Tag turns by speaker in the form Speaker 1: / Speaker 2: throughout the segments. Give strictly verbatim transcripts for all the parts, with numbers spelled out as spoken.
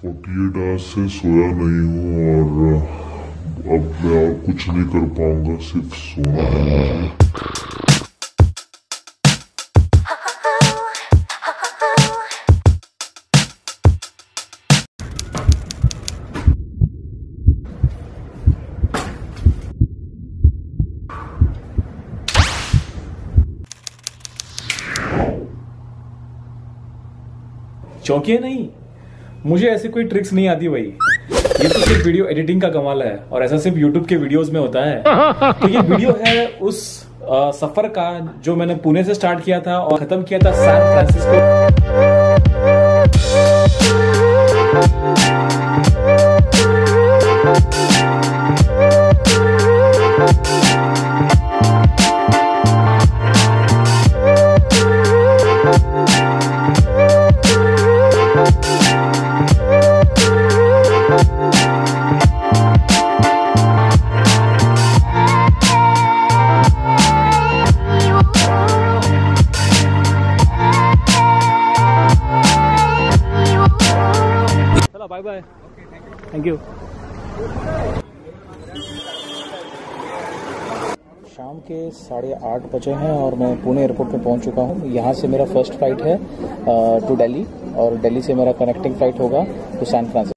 Speaker 1: अड़तालीस आवर्स से सोया नहीं हूँ और अब मैं और कुछ नहीं कर पाऊंगा, सिर्फ सोना है मुझे।
Speaker 2: चौंकिए नहीं, मुझे ऐसी कोई ट्रिक्स नहीं आती भाई। ये तो सिर्फ वीडियो एडिटिंग का कमाल है और ऐसा सिर्फ यूट्यूब के वीडियोस में होता है। तो ये वीडियो है उस आ, सफर का जो मैंने पुणे से स्टार्ट किया था और खत्म किया था San Francisco. Bye bye, thank you. शाम के साढ़े आठ बजे हैं और मैं पुणे एयरपोर्ट पे पहुंच चुका हूं। यहाँ से मेरा फर्स्ट फ्लाइट है टू दिल्ली और दिल्ली से मेरा कनेक्टिंग फ्लाइट होगा to San Francisco.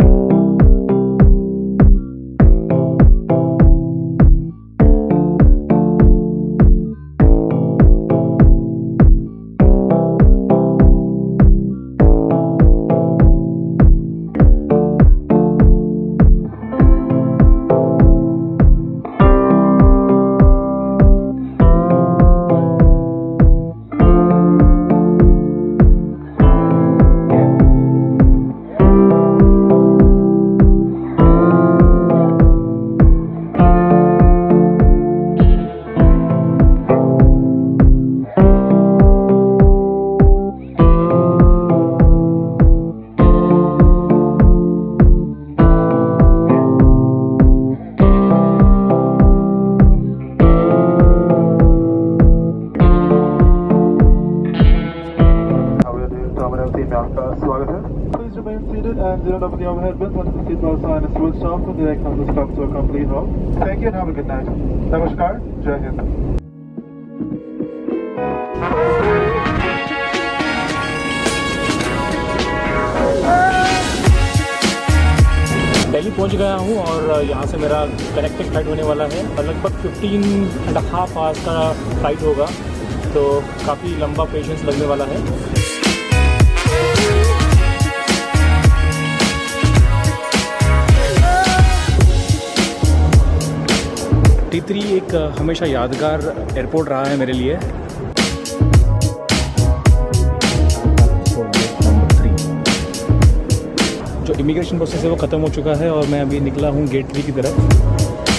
Speaker 3: Please remain seated and do not open the overhead bins until the seatbelt sign is switched off and direct comes stop to a complete halt. Thank you and have a good night. Namaskar, Jai Hind.
Speaker 2: Delhi पहुंच गया हूं और यहां से मेरा connecting flight होने वाला है। लगभग फिफ्टीन एंड हाफ आवर्स का फ्लाइट होगा, तो काफ़ी लंबा पेशेंस लगने वाला है। टी थ्री एक हमेशा यादगार एयरपोर्ट रहा है मेरे लिए। जो इमिग्रेशन प्रोसेस है वो ख़त्म हो चुका है और मैं अभी निकला हूँ गेट थ्री की तरफ।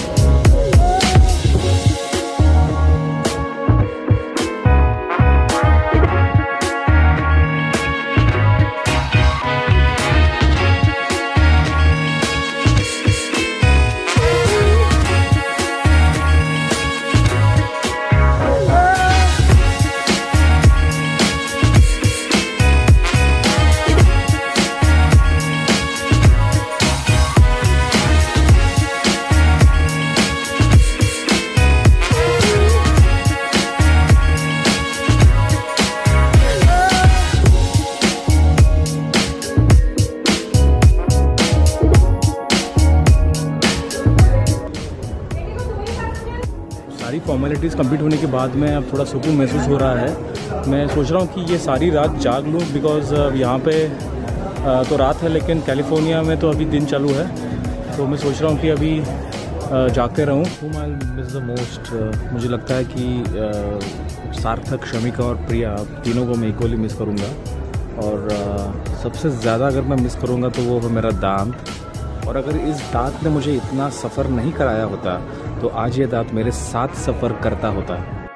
Speaker 2: सारी फॉर्मेलिटीज़ कंप्लीट होने के बाद में अब थोड़ा सुकून महसूस हो रहा है। मैं सोच रहा हूँ कि ये सारी रात जाग लूँ, बिकॉज़ यहाँ पे तो रात है लेकिन कैलिफोर्निया में तो अभी दिन चालू है। तो मैं सोच रहा हूँ कि अभी जागते रहूँ। Whom I'll miss the most, मुझे लगता है कि सार्थक, शमिका और प्रिया तीनों को मैं इक्वली मिस करूँगा और सबसे ज़्यादा अगर मैं मिस करूँगा तो वो है मेरा दांत। और अगर इस दांत ने मुझे इतना सफ़र नहीं कराया होता तो आज ये दांत मेरे साथ सफ़र करता होता।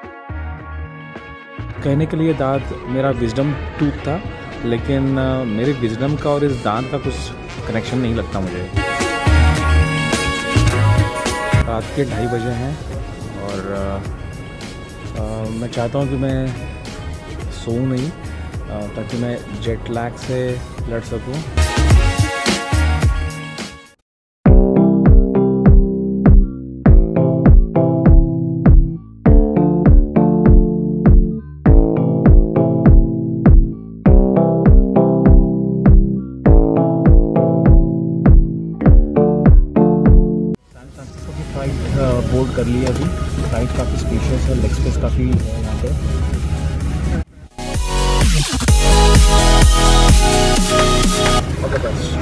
Speaker 2: कहने के लिए दांत मेरा विजडम टूथ था, लेकिन मेरे विजडम का और इस दांत का कुछ कनेक्शन नहीं लगता मुझे। रात के ढाई बजे हैं और आ, आ, मैं चाहता हूँ कि मैं सोऊं नहीं, ताकि मैं जेट लैग से लड़ सकूं। कर लिया अभी। फ्लाइट काफ़ी स्पेशियस है, लेग स्पेस काफ़ी है यहाँ पे। All the best.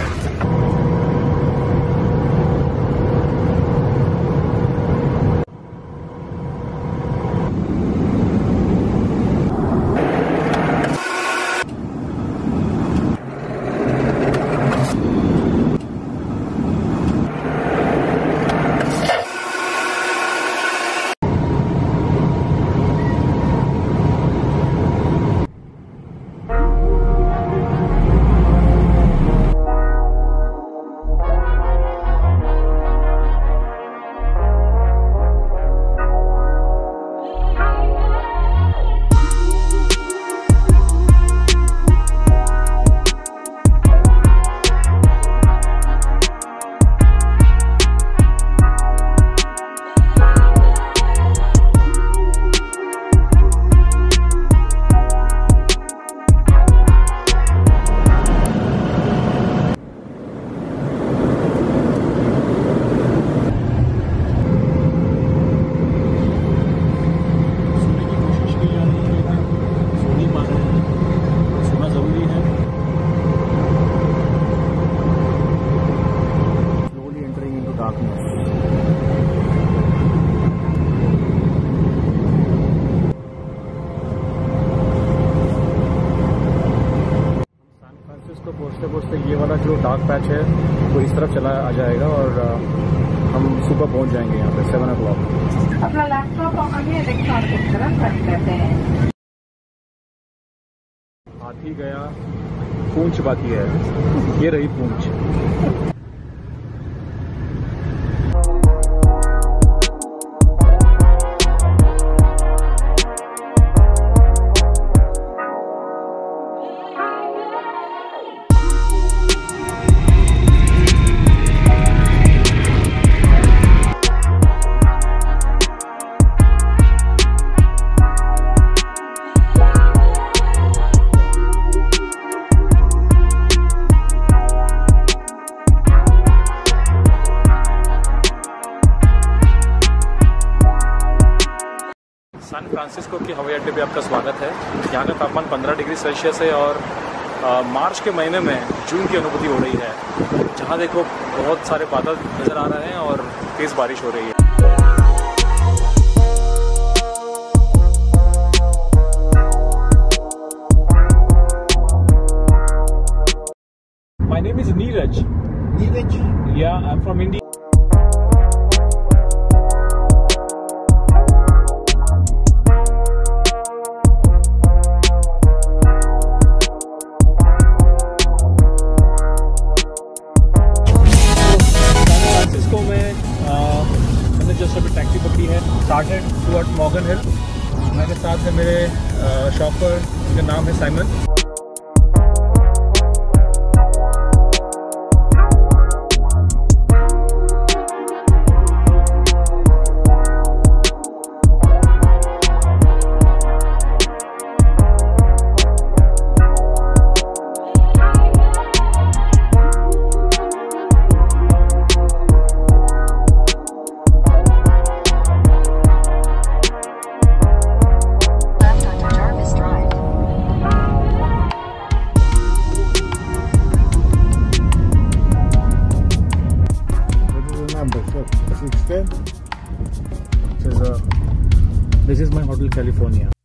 Speaker 2: पहुँचते पहुँचते ये वाला जो डार्क पैच है वो इस तरफ चला आ जाएगा और हम सुबह पहुँच जाएंगे यहाँ पे सेवन ओ क्लॉक।
Speaker 4: अपना लैपटॉप आगे इलेक्ट्रॉनिक की तरफ रख करते हैं।
Speaker 2: हाथी गया, पूंछ बाकी है, ये रही पूंछ। सैन फ्रांसिस्को के हवाई अड्डे पे आपका स्वागत है। यहाँ का तापमान पंद्रह डिग्री सेल्सियस है और आ, मार्च के महीने में जून की अनुभूति हो रही है। जहाँ देखो बहुत सारे बादल नज़र आ रहे हैं और तेज़ बारिश हो रही है। My name is Neeraj.
Speaker 5: Neeraj?
Speaker 2: Yeah, I'm from India. Just अभी टैक्सी पकड़ी है, स्टार्टेड टुवर्ड मॉर्गन हिल। मेरे साथ है मेरे शॉपर, जिनका नाम है Simon. This is, uh, this is my hotel California.